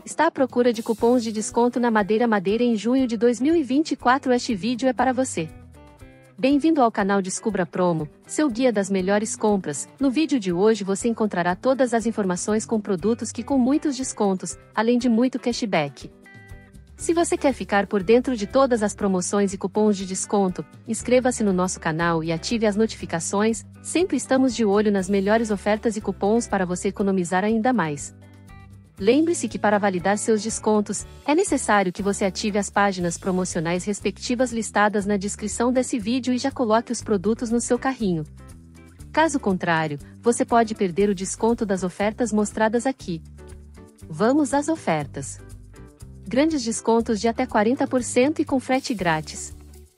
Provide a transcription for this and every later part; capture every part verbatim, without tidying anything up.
Está à procura de cupons de desconto na Madeira Madeira em junho de dois mil e vinte e quatro? Este vídeo é para você. Bem-vindo ao canal Descubra Promo, seu guia das melhores compras. No vídeo de hoje você encontrará todas as informações com produtos que com muitos descontos, além de muito cashback. Se você quer ficar por dentro de todas as promoções e cupons de desconto, inscreva-se no nosso canal e ative as notificações. Sempre estamos de olho nas melhores ofertas e cupons para você economizar ainda mais. Lembre-se que para validar seus descontos, é necessário que você ative as páginas promocionais respectivas listadas na descrição desse vídeo e já coloque os produtos no seu carrinho. Caso contrário, você pode perder o desconto das ofertas mostradas aqui. Vamos às ofertas. Grandes descontos de até quarenta por cento e com frete grátis.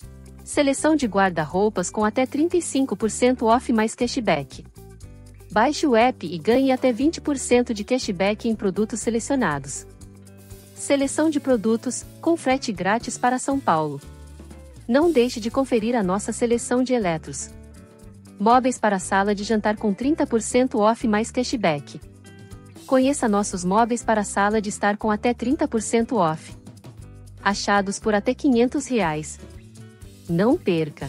Seleção de guarda-roupas com até trinta e cinco por cento off mais cashback. Baixe o app e ganhe até vinte por cento de cashback em produtos selecionados. Seleção de produtos, com frete grátis para São Paulo. Não deixe de conferir a nossa seleção de eletros. Móveis para sala de jantar com trinta por cento off mais cashback. Conheça nossos móveis para sala de estar com até trinta por cento off. Achados por até quinhentos reais. Não perca!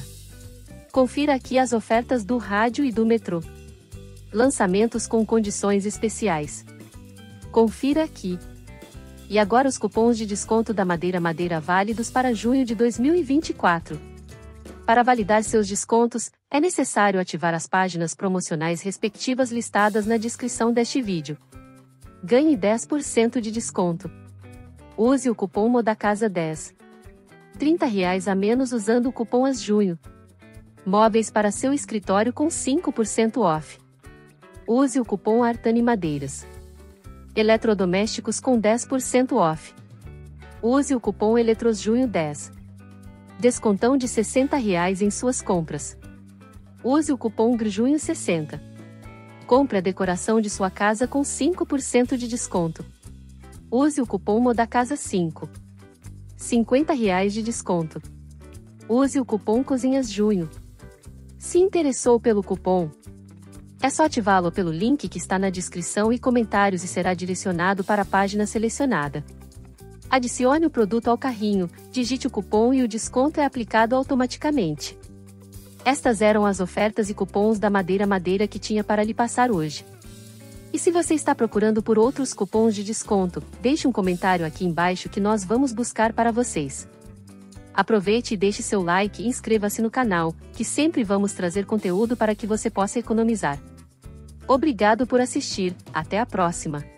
Confira aqui as ofertas do rádio e do metrô. Lançamentos com condições especiais. Confira aqui. E agora os cupons de desconto da Madeira Madeira válidos para junho de dois mil e vinte e quatro. Para validar seus descontos, é necessário ativar as páginas promocionais respectivas listadas na descrição deste vídeo. Ganhe dez por cento de desconto. Use o cupom MODACASA dez. trinta reais a menos usando o cupom ASJUNHO. Móveis para seu escritório com cinco por cento off. Use o cupom ARTANI Madeiras. Eletrodomésticos com dez por cento off. Use o cupom ELETROSJUNHO dez. Descontão de sessenta reais em suas compras. Use o cupom GRJUNHO sessenta. Compre a decoração de sua casa com cinco por cento de desconto. Use o cupom MODACASA cinco. cinquenta reais de desconto. Use o cupom COZINHAS JUNHO. Se interessou pelo cupom, é só ativá-lo pelo link que está na descrição e comentários e será direcionado para a página selecionada. Adicione o produto ao carrinho, digite o cupom e o desconto é aplicado automaticamente. Estas eram as ofertas e cupons da Madeira Madeira que tinha para lhe passar hoje. E se você está procurando por outros cupons de desconto, deixe um comentário aqui embaixo que nós vamos buscar para vocês. Aproveite e deixe seu like e inscreva-se no canal, que sempre vamos trazer conteúdo para que você possa economizar. Obrigado por assistir, até a próxima!